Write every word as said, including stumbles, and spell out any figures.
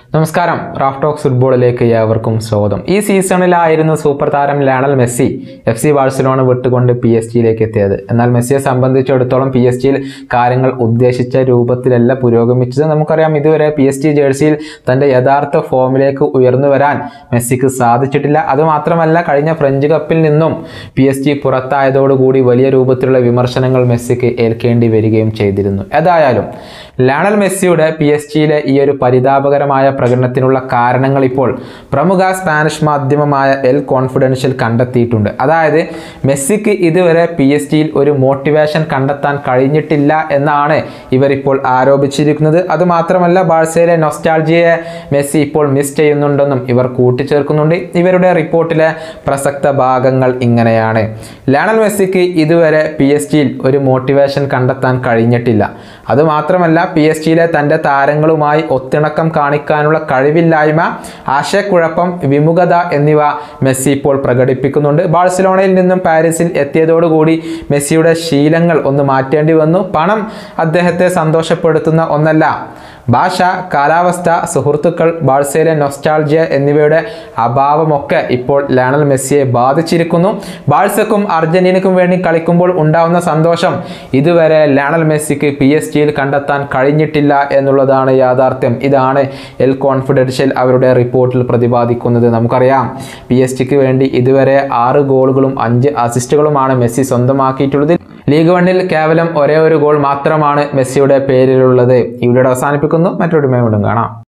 നമസ്കാരം, Raf talks ഫുട്ബോളിലേക്ക് ഏവർക്കും സ്വാഗതം. ഈ സീസണിലായിരുന്നു സൂപ്പർ താരം Lionel Messi F C Barcelona വിട്ടുകൊണ്ട് പി എസ് ജിയിലേക്ക് എത്തിയത്. എന്നാൽ മെസ്സിയെ സംബന്ധിച്ചിടത്തോളം പി എസ് ജിയിൽ കാര്യങ്ങൾ ഉദ്ദേശിച്ച രൂപത്തിലല്ല പുരോഗമിച്ചത്. നമുക്കറിയാം, ഇതുവരെ പി എസ് ജി ജേഴ്സിയിൽ തൻ്റെ യഥാർത്ഥ ഫോമിലേക്ക് ഉയർന്നു വരാൻ മെസ്സിക്ക് സാധിച്ചിട്ടില്ല. അതുമാത്രമല്ല, കഴിഞ്ഞ ഫ്രഞ്ച് കപ്പിൽ നിന്നും പി എസ് ജി പുറത്തായതോടുകൂടി വലിയ രൂപത്തിലുള്ള വിമർശനങ്ങൾ മെസ്സിക്ക് ഏൽക്കേണ്ടി വരികയും ചെയ്തിരുന്നു. ഏതായാലും ലയണൽ മെസ്സിയുടെ പി എസ് ജിയിലെ ഈ ഒരു പരിതാപകരമായ പ്രകടനത്തിനുള്ള കാരണങ്ങൾ ഇപ്പോൾ പ്രമുഖ സ്പാനിഷ് മാധ്യമമായ എൽ കോൺഫിഡൻഷ്യൽ കണ്ടെത്തിയിട്ടുണ്ട്. അതായത് മെസ്സിക്ക് ഇതുവരെ പി എസ് ജിയിൽ ഒരു മോട്ടിവേഷൻ കണ്ടെത്താൻ കഴിഞ്ഞിട്ടില്ല എന്നാണ് ഇവരിപ്പോൾ ആരോപിച്ചിരിക്കുന്നത്. അതുമാത്രമല്ല, ബാഴ്സയിലെ നൊസ്റ്റാൾജിയയെ മെസ്സി ഇപ്പോൾ മിസ് ചെയ്യുന്നുണ്ടെന്നും ഇവർ കൂട്ടിച്ചേർക്കുന്നുണ്ട്. ഇവരുടെ റിപ്പോർട്ടിലെ പ്രസക്ത ഭാഗങ്ങൾ ഇങ്ങനെയാണ്. ലയണൽ മെസ്സിക്ക് ഇതുവരെ പി എസ് ജിയിൽ ഒരു മോട്ടിവേഷൻ കണ്ടെത്താൻ കഴിഞ്ഞിട്ടില്ല. അതുമാത്രമല്ല, പി എസ് ജിയിലെ തൻ്റെ താരങ്ങളുമായി ഒത്തിണക്കം കാണിക്കാനുള്ള കഴിവില്ലായ്മ, ആശയക്കുഴപ്പം, വിമുഖത എന്നിവ മെസ്സി ഇപ്പോൾ പ്രകടിപ്പിക്കുന്നുണ്ട്. ബാഴ്സലോണയിൽ നിന്നും പാരീസിൽ എത്തിയതോടുകൂടി മെസ്സിയുടെ ശീലങ്ങൾ ഒന്ന് മാറ്റേണ്ടി വന്നു. പണം അദ്ദേഹത്തെ സന്തോഷപ്പെടുത്തുന്ന ഒന്നല്ല. ഭാഷ, കാലാവസ്ഥ, സുഹൃത്തുക്കൾ, ബാഴ്സയിലെ നൊസ്റ്റാൾജിയ എന്നിവയുടെ അഭാവമൊക്കെ ഇപ്പോൾ ലയണൽ മെസ്സിയെ ബാധിച്ചിരിക്കുന്നു. ബാഴ്സക്കും അർജന്റീനയ്ക്കും വേണ്ടി കളിക്കുമ്പോൾ ഉണ്ടാവുന്ന സന്തോഷം ഇതുവരെ ലയണൽ മെസ്സിക്ക് പി എസ് ജിയിൽ കണ്ടെത്താൻ കഴിഞ്ഞിട്ടില്ല എന്നുള്ളതാണ് യാഥാർത്ഥ്യം. ഇതാണ് എൽ കോൺഫിഡൻഷ്യൽ അവരുടെ റിപ്പോർട്ടിൽ പ്രതിപാദിക്കുന്നത്. നമുക്കറിയാം, പി എസ് ജിക്ക് വേണ്ടി ഇതുവരെ ആറ് ഗോളുകളും അഞ്ച് അസിസ്റ്റുകളുമാണ് മെസ്സി സ്വന്തമാക്കിയിട്ടുള്ളത്. ലീഗ് വണ്ണിൽ കേവലം ഒരേ ഒരു ഗോൾ മാത്രമാണ് മെസ്സിയുടെ പേരിലുള്ളത്. ഇവിടെ അവസാനിപ്പിക്കുന്നു. മറ്റൊരു വീണ്ടും കാണാം.